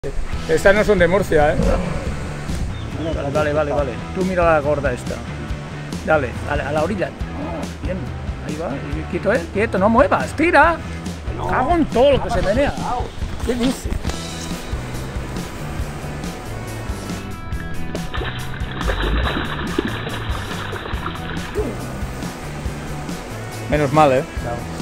Estas no son de Murcia, ¿eh? Vale. Tú mira la gorda esta. Dale, a la orilla. Bien, ahí va. Quieto, quieto, no muevas, tira. Cago en todo lo que se menea. ¿Qué dices? Menos mal, ¿eh? Claro.